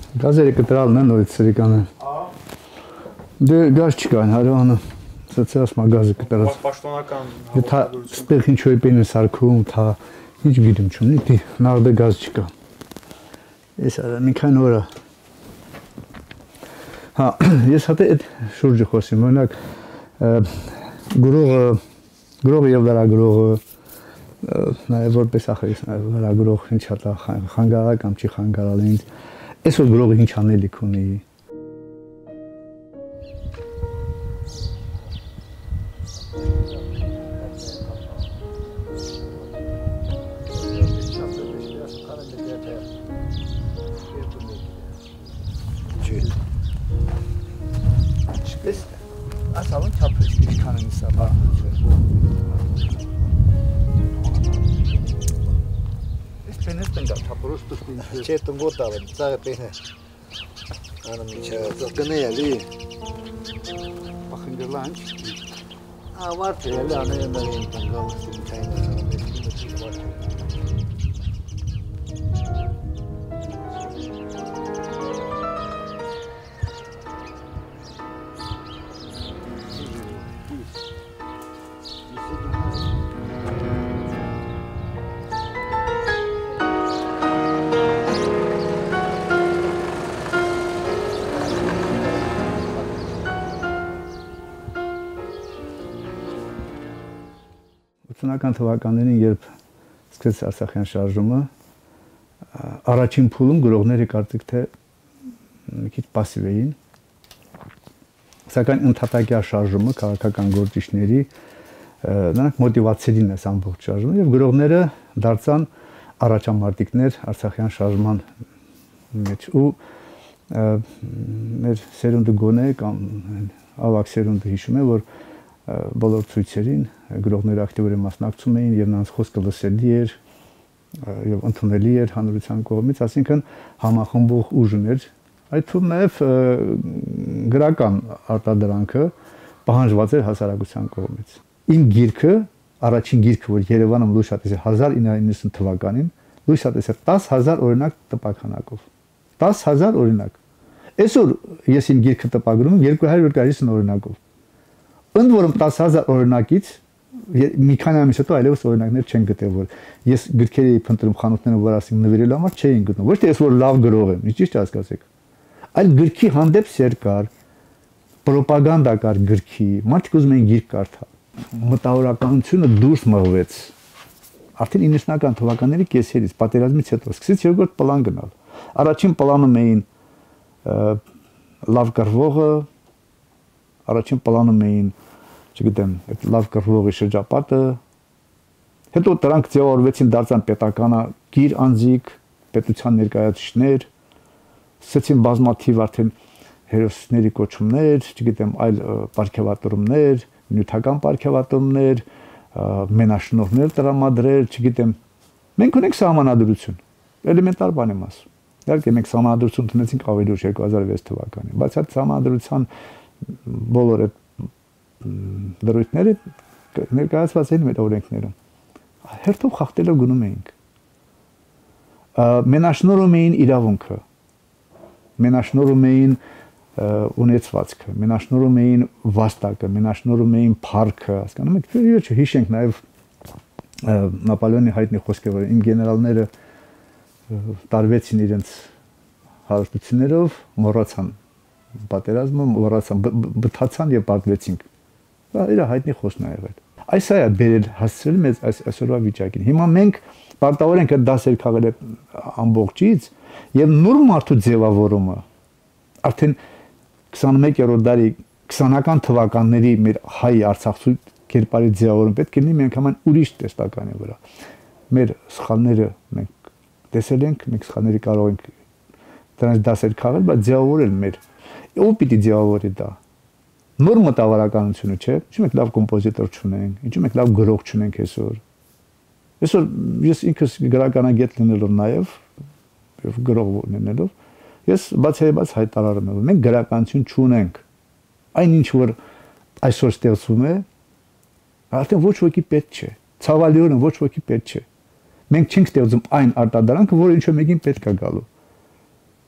Գազերը կտրալն են նորից սրիկանը։ Դե գազ չկան, հարևանը ծծած մագազը կտրած։ Պաշտոնական Եթե ստեղ ինչ որ բին սարքում, թա ինչ գիտեմ չունի, դի նարդը գազ չկա։ Ես արա մի քանի օր հա ես հատե այդ շուրջը խոսիմ, օրինակ գրողը եւ լրագրողը նաեւ որպես ախրիս լրագրող ինչ հատա խանգարալ կամ չի խանգարալ ինձ այսօր գրողը ինչ անելիք ունի Ասալուն չափը ինչքան են սա բա Ես պենես տենգա չափորոս տուստին Չետում գոտավ եմ, ծաղը պենե Անը միչա, ծղկնե ելի Բախնգրլա ինչ Ավարդ է ելի անե եմ դարին տնգալ ստին կայնը Ութնական թվականներին, երբ սկսեց Արցախյան շարժումը, առաջին փուլում գրողները կարծիք թե մի քիչ пассив էին, սակայն ընդհատակյա շարժումը քաղաքական գործիչների նրանք մոտիվացրին այս ամբողջ շարժումը եւ գրողները դարձան առաջամարտիկներ Արցախյան շարժման մեջ ու մեր սերունդը գոնե կամ ավակ սերունդը հիշում է որ բոլոր ցույցերին գրողները ակտիվորեն մասնակցում էին եւ նրանց խոսքը լսելի էր եւ ընդունելի էր հանրության կողմից, այսինքն համախմբող ուժ ուներ, այդ թվում նաեւ գրական արտադրանքը պահանջված էր հասարակության կողմից։ Իմ գիրքը, առաջին գիրքը, որ Երևանը լույս հատեց 1990 թվականին, լույս հատեց 10000 օրինակ տպաքանակով։ 10000 օրինակ։ Այսօր ես իմ գիրքը տպագրում եմ 250 օրինակով։ Ընդ որում 10000 օրինակից մի քանի ամիս հետո այլևս օրինակներ չեն գտել որ ես գրքեր էի փնտրում խանութներում որ ասեմ նվիրելու համար չէին գտնում ոչ թե ես որ լավ գրող եմ ճիշտ հասկացեք այլ գրքի հանդեպ սեր կար պրոպագանդա կար գրքի մարդիկ ուզում էին գիրք կարդալ մտավորականությունը դուրս մղվեց արդեն 90-ական թվականների կեսերից պատերազմից հետո սկսեց երկրորդ պլան գնալ առաջին պլանում էին լավ գրողը առաջին պլանում էին չգիտեմ, այդ լավ գրողի շրջապատը, հետո դրանք ձևավորվեցին դարձան պետականագիր անձիկ, պետության ներկայացուցիչներ, սկսեցին բազմաթիվ արդեն հերոսների կոչումներ, չգիտեմ, այլ պարգևատրումներ, նյութական պարգևատրումներ, մենաշնորհներ տրամադրել, չգիտեմ, մենք ունենք սահմանադրություն, էլեմենտար բան եմ ասում, իհարկե մենք սահմանադրություն ունեցինք ավելի ուշ 2006 թվականին, բայց այդ սահմանադրության բոլոր այդ դրույթները ներկայացված էին մեր օրենքներում։ Հերթով խախտելով գնում էինք։ Մենաշնորհում էին իրավունքը, մենաշնորհում էին ունեցվածքը, մենաշնորհում էին վաստակը, մենաշնորհում էին փառքը, հասկանում եք, ոչ հիշենք նաև Նապոլեոնի հայտնի խոսքը, որ իմ գեներալները տարվեցին իրենց հարստություններով, մոռացան պատերազմը, մոռացան, բթացան եւ պատվեցինք։ Դա իր հայտնի խոսքն է եղել։ Այս է բերել հասցրել մեզ այսօրվա վիճակին։ Հիմա մենք պարտավոր ենք այդ դասեր քաղել ամբողջից եւ նոր մարդու ձևավորումը արդեն 21-րդ դարի 20-ական թվականների մեր հայ արցախցու կերպարի ձևավորումը պետք է լինի միանգամայն ուրիշ տեստականի վրա։ Մեր սխալները մենք տեսել ենք, մենք սխալների կարող ենք դրանց դասեր քաղել, բայց ձևավորել մեր ով պիտի ձևավորի դա։ Նոր մտավորականությունը, չէ՞։ Ինչու մենք լավ կոմպոզիտոր չունենք, ինչու մենք լավ գրող չունենք այսօր։ Այսօր ես ինքս գրականագետ լինելով նաև գրող լինելով, ես բացահայտված հայտարարում եմ, որ մենք գրականություն չունենք։ Այնինչ որ այսօր ստեղծվում է, արդեն ոչ ոքի պետք չէ։ Ցավալիորեն ոչ ոքի պետք չէ։ Մենք չենք ստեղծում այն արտադրանքը, որը ինչ-որ մեկին պետք է գալու։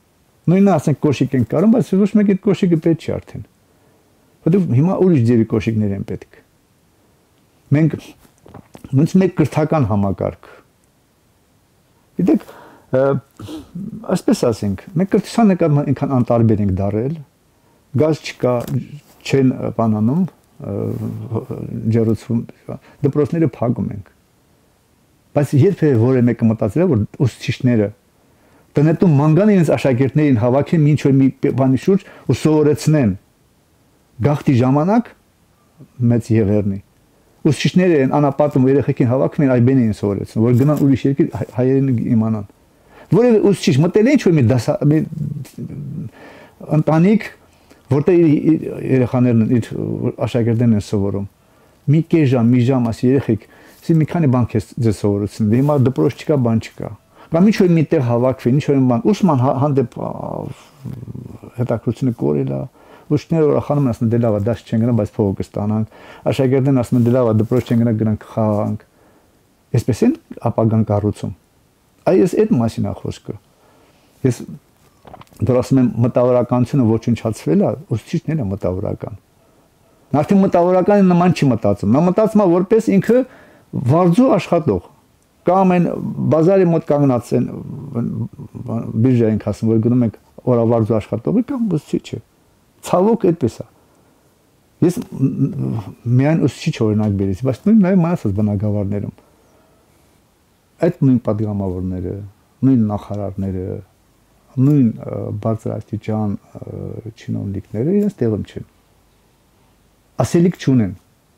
Նույնն ասենք կոշիկ են կարում, բայց ոչ մեկ այդ կոշիկը պետք չի արդեն։ Որտեղ հիմա ուրիշ ձևի կոշիկներ են պետք։ Մենք ոնց մեկ կրթական համակարգ։ Գիտեք, այսպես ասենք, մենք կրթության նկատմամբ այնքան անտարբեր ենք դարել, գազ չկա, չեն բանանում, ջերուցվում, դպրոցները փակում ենք։ Բայց երբևէ որևէ մեկը մտածել է, որ ուսուցիչները տնետում մանգան իրենց աշակերտներին հավաքեն ինչ որ մի բանի շուրջ ու սովորեցնեն գաղթի ժամանակ մեծ Եղեռնի։ Ուսուցիչները են անապատում երեխեքին հավաքում են այբեն են սովորեցնում, որ գնան ուրիշ երկիր հայերեն իմանան։ Որևէ ուսուցիչ մտել է ինչ որ մի ընտանիք, որտեղ երեխաներն իր աշակերտներն են սովորում։ Մի կես ժամ, մի ժամ ասի երեխեք, ասի մի քանի բան քեզ ձեզ սովորեցնում, դե հիմա դպրոց չկա, բան չկա։ Կամ ինչ որ միտեղ հավաքվեն, ինչ որ բան, ուսման հանդեպ հետաքրությունը կորել է, ուսուցիչները ուրախանում են, ասում դե լավ է, դաս չեն գնա, բայց փողը կստանանք, աշակերտներն ասում են դե լավ է, դպրոց չեն գնա, գնանք խաղանք։ Այսպես են ապագան կառուցում։ Այս այդ մասին է խոսքը։ Ես դեռ ասում եմ մտավորականությունը ոչնչացվել է, ուսուցիչներն են մտավորական։ Նա արդեն մտավորականի նման չի մտածում։ Նա մտածում է որպես ինքը վարձու աշխատող։ Կամ են բազարի մոտ կանգնած են բիրժային ասում, որ գնում ենք օրավարձու աշխատողի կամ ուսուցիչը։ Ցավոք այդպես է։ Ես միայն ուսուցիչ օրինակ բերեցի, բայց նույն նաև մնացած բնակավարներում։ Այդ նույն պատգամավորները, նույն նախարարները, նույն բարձրաստիճան չինովնիկները իրենց տեղում չեն։ Ասելիք չունեն։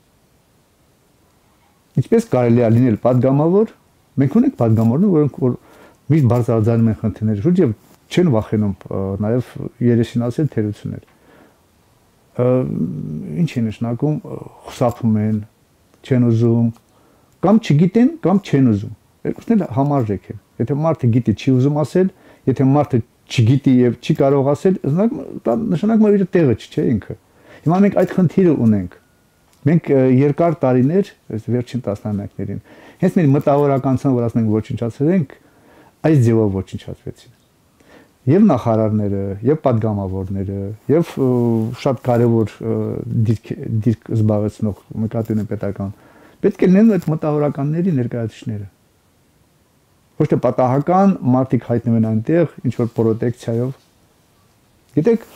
Ինչպես կարելի է լինել պատգամավոր, մենք ունենք պատգամավորներ, որոնք որ միշտ բարձրաձայնում են խնդիրների շուրջ եւ չեն վախենում նաեւ երեսին ասել թերություններ։ Ինչ է նշանակում, խուսափում են, չեն ուզում, կամ չգիտեն, կամ չեն ուզում։ Երկուսն էլ համարժեք են։ Եթե մարդը գիտի, չի ուզում ասել, եթե մարդը չգիտի եւ չի կարող ասել, նշանակում է իր տեղը չէ ինքը։ Հիմա մենք այդ խնդիրը ունենք։ Մենք երկար տարիներ, վերջին տասնամյակներին, հենց մեր մտավորականությունը, որ ասում ենք ոչնչացրել ենք, այս ձևով ոչնչացվեցին։ Եվ նախարարները, եւ պատգամավորները, եւ շատ կարեւոր դիրք զբաղեցնող նկատի պետական, պետք է լինեն այդ մտավորականների ներկայացուցիչները։ Ոչ թե պատահական մարդիկ հայտնվեն այնտեղ, ինչ որ պրոտեկցիայով։ Գիտեք,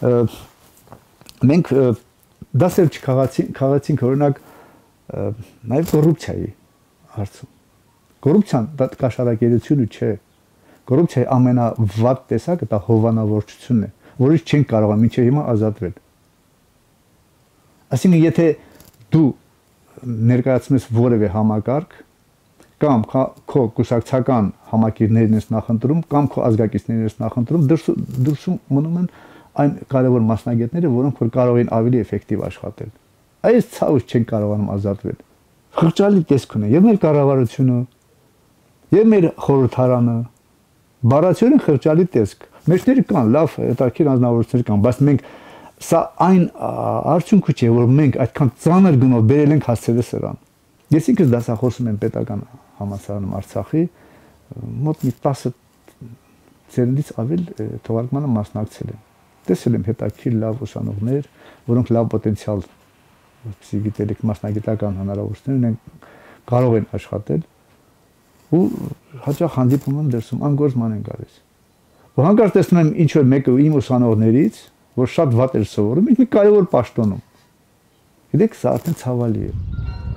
մենք դասեր չքաղացինք օրինակ նաև կոռուպցիայի հարցում։ Կոռուպցիան դա կաշառակերությունը չէ։ Կոռուպցիայի ամենավատ տեսակը դա հովանավորչությունն է, որից չեն կարող մինչև հիմա ազատվել։ Այսինքն եթե դու ներկայացնում ես որևէ համակարգ կամ քո կուսակցական համակիրներն ես նախընտրում կամ քո ազգակիցներն ես նախընտրում, դրսում մնում են այն կարևոր մասնագետները, որոնք որ կարող են ավելի էֆեկտիվ աշխատել։ Այս ցավից չեն կարողանում ազատվել։ Խղճալի տեսք ունեն եւ մեր կառավարությունը, եւ մեր խորհրդարանը, բառացիորեն խղճալի տեսք։ Մեջները կան լավ հետաքրքիր անձնավորություններ կան, բայց մենք սա այն արդյունքը չէ, որ մենք այդքան ծանր գնով բերել ենք հասցրել սրան։ Ես ինքս դասախոսում եմ պետական համալսարանում Արցախի, մոտ մի 10 ծերնդից ավել թողարկմանը մասնակցել եմ։ Տեսել եմ հետաքրքիր լավ ուսանողներ, որոնք լավ պոտենցիալ, որպեսզի գիտելիք մասնագիտական հնարավորություններ ունեն, կարող են աշխատել ու հաճախ հանդիպում եմ դրսում անգործման են գալիս։ Ու հանկարծ տեսնում եմ ինչ որ մեկը իմ ուսանողներից, որ շատ վատ էր սովորում, մի կարևոր պաշտոնում։ Գիտեք, սա արդեն ցավալի է։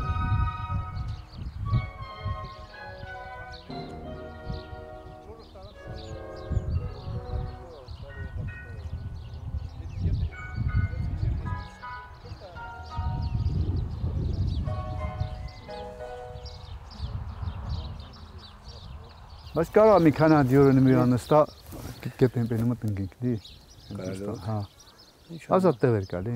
Բայց կարող մի քանի դյուրը մի անստա կետեն բերում տնկենք դի։ Հա։ Ազատ տեղ էր գալի։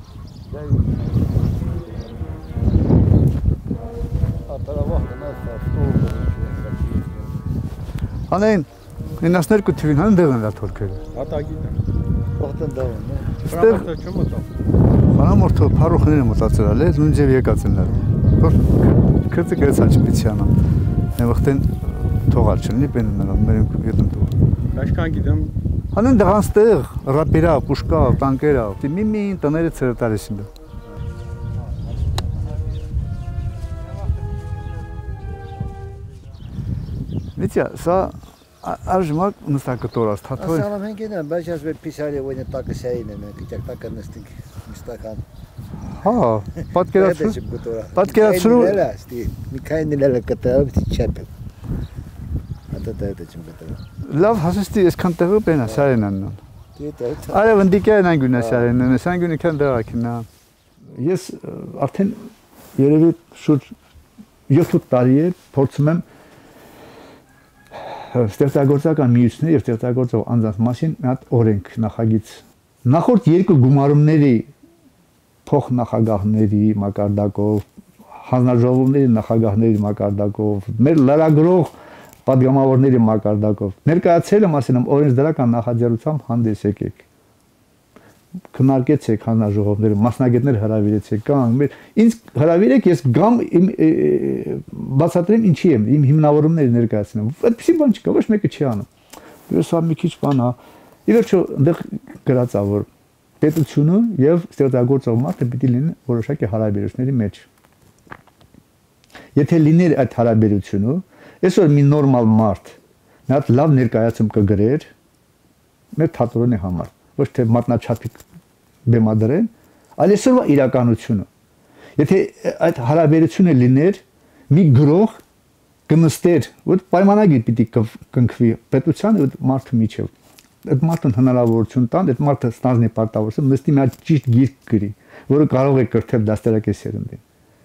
Անեն 92 թվին հան դեղն դա թորքերը։ Հատագին։ Պողտեն դավն է։ Ստեղ չմտա։ Խանամորթը փարոխները մտածել է, նույն ձև եկած են նա։ Որ քրտը գրեցա չպիցիանա։ Նավախտեն թողալ չլինի բեննալով մեր ետում տուր։ Կաշկան գիտեմ Հանեն դրանստեղ ռապերա, պուշկա, տանկերա, մի տները ծրտարեսին դա։ Վիճա, սա արժմակ նստակտորած, թաթոյ։ Ասալամ հենգենա, բայց ես վեր պիսարի ոյնը տակը սային են, կիճակ տակը նստինք նստական։ Հա, պատկերացրու։ Մի քանի նելը կտավ, չեպել։ Ատա դա չեմ կտավ։ Լավ հասստի այսքան տեղը բենա սարենան։ Արև ընդիկյան անգյունա սարենան, սանգյունի քան դրակինա։ Ես արդեն երևի շուրջ 7 տարի է փորձում եմ ստեղծագործական միությունների եւ ստեղծագործող անձանց մասին մի հատ օրենք նախագիծ։ Նախորդ երկու գումարումների փոխնախագահների մակարդակով, հանրաժողովների նախագահների մակարդակով, մեր լրագրող պատգամավորների մակարդակով ներկայացել եմ ասել եմ օրենսդրական նախաձեռնությամբ հանդես եկեք։ Քննարկեցեք հանրաժողովները, մասնագետներ հրավիրեցեք, կամ ինձ հրավիրեք, ես գամ բացատրեմ ինչի եմ, իմ հիմնավորումները ներկայացնեմ։ Այդպեսի բան չկա, ոչ մեկը չի անում։ Ես հա մի քիչ բան հա։ Ի վերջո այնտեղ գրած ա որ պետությունը եւ ստեղծագործող մարդը պիտի լինեն որոշակի հարաբերությունների մեջ։ Եթե լիներ այդ հարաբերությունը, այսօր մի նորմալ մարդ մի հատ լավ ներկայացում կգրեր մեր թատրոնի համար, ոչ թե մատնաչափիկ բեմադրեն, այլ այսօրվա իրականությունը։ Եթե այդ հարաբերությունը լիներ, մի գրող կնստեր, որ պայմանագիր պիտի կնքվի պետության ու մարդու միջև։ Այդ մարդուն հնարավորություն տան, այդ մարդը ստանձնի պարտավորություն, նստի մի հատ ճիշտ գիրք գրի, որը կարող է կրթել դաստիարակել սերունդին։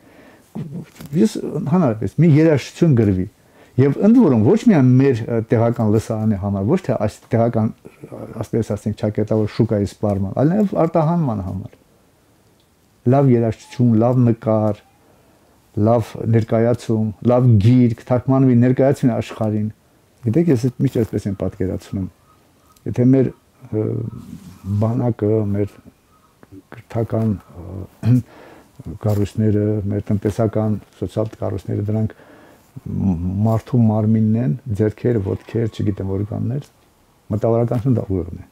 Ես հանրապես մի երաժշտություն գրվի եւ ընդ որում ոչ միայն մեր տեղական լսարանի համար, ոչ թե այս տեղական ասես ասենք ճակատավոր շուկայի սպառման, այլ նաեւ արտահանման համար։ Լավ երաժշտություն, լավ նկար, լավ ներկայացում, լավ գիրք, թարգմանվի ներկայացում աշխարհին։ Գիտեք, ես այդ միշտ այսպես եմ պատկերացնում։ Եթե մեր բանակը, մեր քրթական կառույցները, մեր տնտեսական, սոցիալ կառույցները դրանք մարդու մարմինն են, ձեռքերը, ոտքերը, չգիտեմ օրգաններ, մտավորականությունը դա ուղեղն է։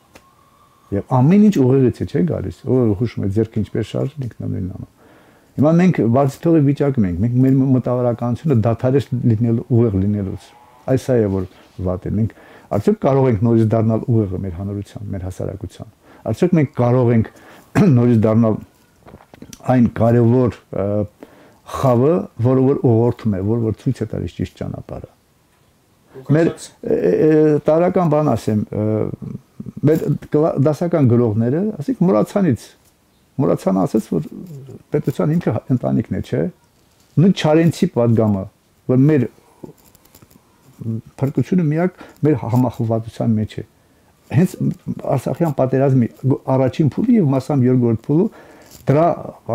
Եվ ամեն ինչ ուղեղից է, չէ՞ գալիս։ Ուղեղը հուշում է ձեռքը ինչպես շարժել ինքնուրույն անում։ Հիմա մենք բացի թողի վիճակում ենք, մենք մեր մտավորականությունը դադարեց լինելու ուղեղ լինելուց։ Այս է որ վատ է։ Մենք արդյոք կարող ենք նորից դառնալ ուղեղը մեր հանրության, մեր հասարակության։ Արդյոք մենք կարող ենք նորից դառնալ այն կարևոր խավը, որը որ ուղղորդում է, որ ցույց է տալիս ճիշտ ճանապարհը։ Մեր տարական բան ասեմ, մեր դասական գրողները, ասիկ մոռացան ասած, որ պետության ինքը ընտանիքն է, չէ՞։ Նույն Չարենցի պատգամը, որ մեր փրկությունը միակ մեր համախոհվածության մեջ է։ Հենց Արցախյան պատերազմի առաջին փուլի եւ մասամբ երկրորդ փուլը դրա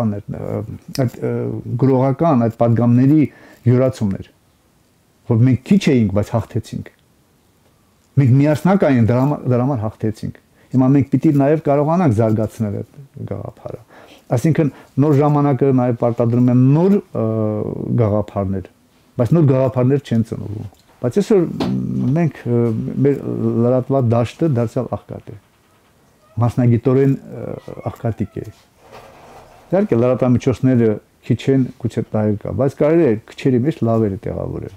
այդ գրողական այդ պատգամների յուրացումներ, որ մենք քիչ էինք, բայց հաղթեցինք։ Մենք միասնական դրա համար հաղթեցինք։ Հիմա մենք պիտի նաև կարողանանք զարգացնել այդ գաղափարը։ Այսինքն նոր ժամանակը նաև պարտադրում են նոր գաղափարներ, բայց նոր գաղափարներ չեն ծնվում։ Բայց այսօր մենք մեր լրատվա դաշտը դարձյալ աղքատ է։ Մասնագիտորեն աղքատիկ է։ Իհարկե լրատվամիջոցները քիչ են, գուցե նաև կա, բայց կարելի է քչերի մեջ լավերը տեղավորել։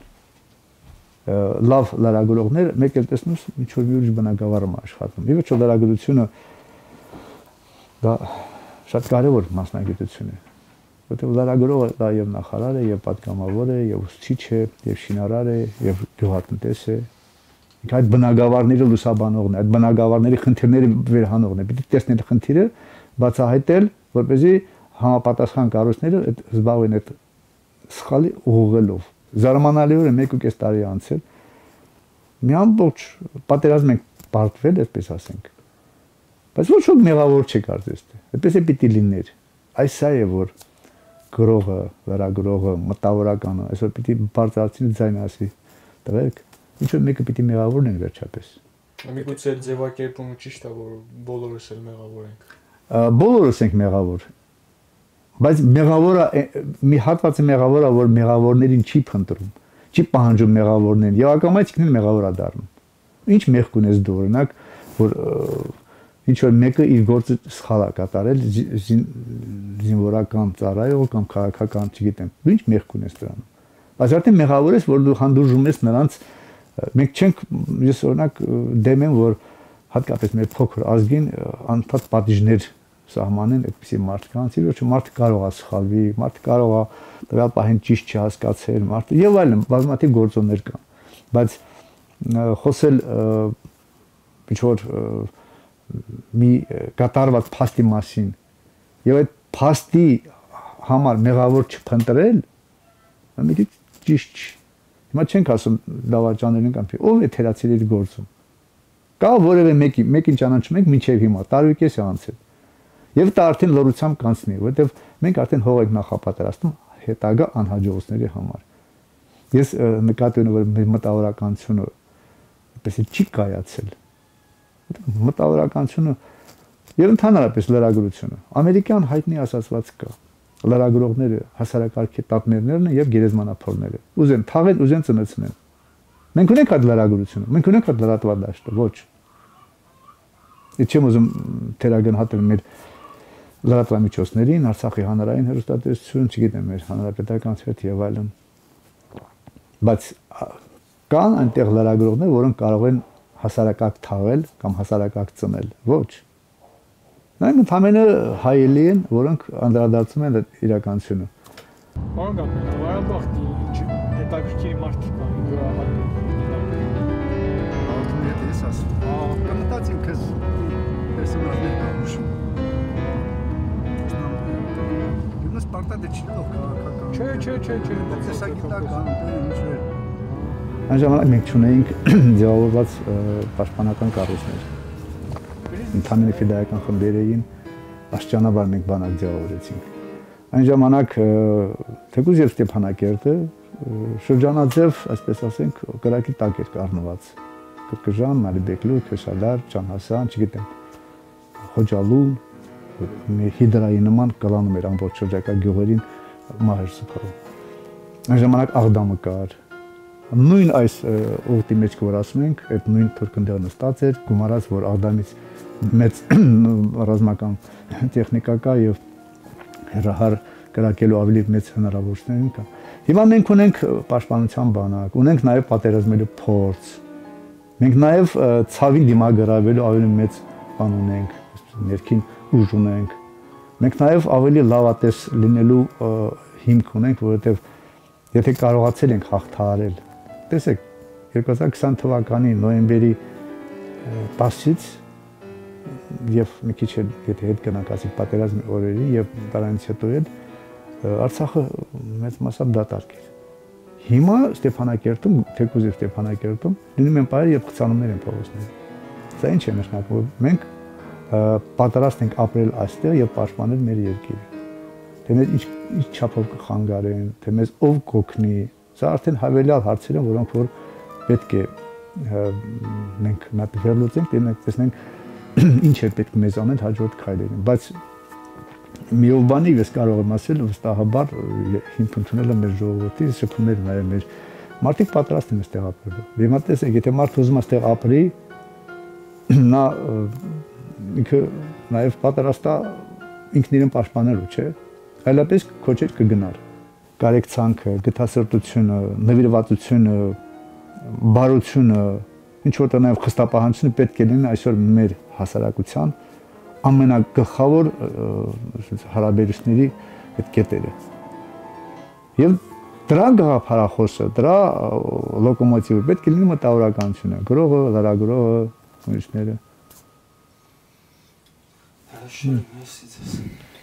Լավ լրագրողներ մեկ էլ տեսնում ինչ որ մի ուրիշ բնագավառում աշխատում։ Ի վերջո լրագրությունը դա շատ կարևոր մասնագիտություն է, որտեղ լրագրողը դա եւ նախարար է, եւ պատգամավոր է, եւ ուսուցիչ է, եւ շինարար է, եւ գյուղատնտես է։ Այդ բնագավառների լուսաբանողն է, այդ բնագավառների խնդիրների վերհանողն է։ Պիտի տեսնել խնդիրը, բացահայտել, որպեսզի համապատասխան կառույցները այդ զբաղվեն այդ սխալի ուղղելով։ Զարմանալիորեն 1.5 տարի անցել մի ամբողջ պատերազմ ենք պարտվել, այսպես ասենք։ Բայց ոչ ոք մեղավոր չէ կարծես թե։ Այդպես է պիտի լիներ։ Այս է որ գրողը, լրագրողը, մտավորականը այսօր պիտի բարձրացնի ձայնը ասի։ Տղերք, ինչ որ մեկը պիտի մեղավոր լինի վերջապես։ Միգուցե այդ ձևակերպումը ճիշտ է, որ բոլորս էլ մեղավոր ենք։ Բոլորս ենք մեղավոր։ Բայց մեղավորը մի հատվածը մեղավորը, որ մեղավորներին չի փնտրում, չի պահանջում մեղավորներին, եւ ակամայից ինքնին մեղավոր է դառնում։ Ինչ մեղք ունես դու, օրինակ, որ ինչ որ մեկը իր գործը սխալ է կատարել զինվորական ծառայող կամ քաղաքական, չգիտեմ, ինչ մեղք ունես դրանում։ Բայց արդեն մեղավոր ես, որ դու հանդուրժում ես նրանց, մենք չենք, ես օրինակ դեմ եմ, որ հատկապես մեր փոքր ազգին անընդհատ պատիժներ սահմանեն այդպիսի մարդկանց, իր ոչ մարդը կարող է սխալվի, մարդը կարող է տվյալ պահին ճիշտ չհասկացել, մարդը եւ այլն, բազմաթիվ գործոններ կան, բայց խոսել ինչ որ մի կատարված փաստի մասին եւ այդ փաստի համար մեղավոր չփնտրել, մի քիչ ճիշտ չի։ Հիմա չենք ասում դավաճաներին կամ ով է թերացել իր գործում։ Կա որևէ մեկին ճանաչում ենք մինչև հիմա, տարուկես է անցել։ Եվ դա արդեն լրությամբ կանցնի, որովհետև մենք արդեն հող ենք նախապատրաստում հետագա անհաջողությունների համար։ Ես նկատի ունեմ, որ մեր մտավորականությունը այդպես չի կայացել։ Մտավորականությունը եւ ընդհանրապես լրագրությունը։ Ամերիկյան հայտնի ասացված կա։ Լրագրողները հասարակարգի տատներներն են եւ գերեզմանափորները։ Ուզեն թաղեն, ուզեն ծնեցնեն։ Մենք ունենք այդ լրագրությունը, մենք ունենք այդ լրատվադաշտը, ոչ։ Ես չեմ ուզում թերագնահատել մեր լրատվամիջոցներին, Արցախի հանրային հեռուստատեսություն, չգիտեմ, մեր հանրապետական ցերտ եւ այլն։ Բայց կան այնտեղ լրագրողներ, որոնք կարող են հասարակակ թաղել կամ հասարակակ ծնել, ոչ։ Նրանք ընդհանրապես հայելի են, որոնք անդրադարձում են իրականությունը։ Պարոն Գաբրիել, Ղարաբաղի ինչ հետաքրքիր մարդիկ կան, յուրահատուկ։ Ես ասում։ Կմտածին քեզ պերսոնաժներ կան։ Իմս պարտադիր չի լավ քաղաքական։ Չէ, տեսագիտական ինչ որ։ Այն ժամանակ մենք ունեինք ձևավորված պաշտպանական կառույցներ։ Ընդհանուր ֆիդայական խմբեր էին, աստիճանաբար մենք բանակ ձևավորեցինք։ Այն ժամանակ թեկուզ եւ Ստեփանակերտը շրջանաձև, այսպես ասենք, կրակի տակ էր կառնված։ Կրկժան, Մալիբեկլու, Քեշադար, Ճանհասան, չգիտեմ, Խոջալուն, հիդրայի նման կլանում էր ամբողջ շրջակա գյուղերին մահեր սփռում։ Այն ժամանակ Աղդամը կար։ Նույն այս ուղտի մեջ որ ասում ենք, այդ նույն թուրքնդեղ նստած էր, գումարած որ Աղդամից մեծ ռազմական տեխնիկա կա եւ հերահար կրակելու ավելի մեծ հնարավորություններ կա։ Հիմա մենք ունենք պաշտպանության բանակ, ունենք նաեւ պատերազմելու փորձ։ Մենք նաեւ ցավին դիմագրավելու ավելի մեծ բան ունենք, ներքին ուժ ունենք։ Մենք նաեւ ավելի լավատես լինելու հիմք ունենք, որովհետեւ եթե կարողացել ենք հաղթահարել, տեսեք 2020 թվականի նոյեմբերի 10-ից եւ մի քիչ եթե հետ գնանք ասի պատերազմի օրերին եւ դրանից հետո էլ Արցախը մեծ մասամբ դատարկ էր։ Հիմա Ստեփանակերտում, թեկուզ եւ Ստեփանակերտում լինում են պայեր եւ խցանումներ են փողոցները։ Սա ինչ է նշանակում, մենք պատրաստ ենք ապրել այստեղ եւ պաշտպանել մեր երկիրը։ Թե մեզ ինչ չափով կխանգարեն, թե մեզ ով կօգնի, սա արդեն հավելյալ հարցեր են, որոնք որ պետք է մենք մատ վերլուծենք, տեսնենք ինչ է պետք մեզ անել հաջորդ քայլերին, բայց մի բանի ես կարող եմ ասել վստահաբար հիմք ընդունելը մեր ժողովրդի շփում էր նաև մեր մարդիկ պատրաստ են այստեղ ապրելու։ Հիմա տեսեք, եթե մարդ ուզում է այստեղ ապրի, նա ինքը նաև պատրաստ է ինքն իրեն պաշտպանելու, չէ՞։ Այլապես քոչեր կգնար։ Կարեկցանքը, գթասրտությունը, նվիրվածությունը, բարությունը, ինչ որ նաև խստապահանցությունը պետք է լինի այսօր մեր հասարակության ամենագլխավոր հարաբերությունների այդ կետերը։ Եվ դրա գաղափարախոսը, դրա լոկոմոտիվը պետք է լինի մտավորականությունը, գրողը, լրագրողը, ուրիշները։ Хорошо, merci.